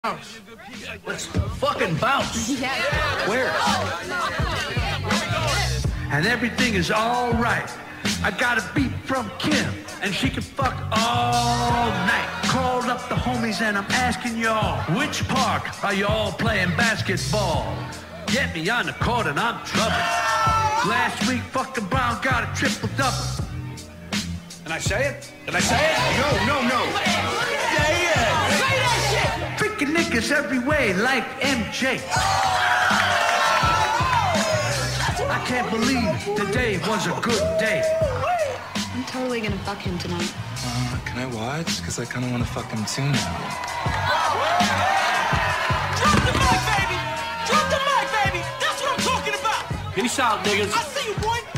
Bounce. Let's fucking bounce. Yeah. Where? And everything is all right. I got a beat from Kim, and she can fuck all night. Called up the homies and I'm asking y'all, which park are y'all playing basketball? Get me on the court and I'm troubled. Last week, fucking Brown got a triple-double. Can I say it? Can I say it? No. Say it. Say that shit. Freaking niggas every way like MJ. I can't believe today was a good day. I'm totally gonna fuck him tonight. Can I watch? Because I kind of want to fuck him too now. Drop the mic, baby! Drop the mic, baby! That's what I'm talking about! Peace out, niggas. I see you, boy!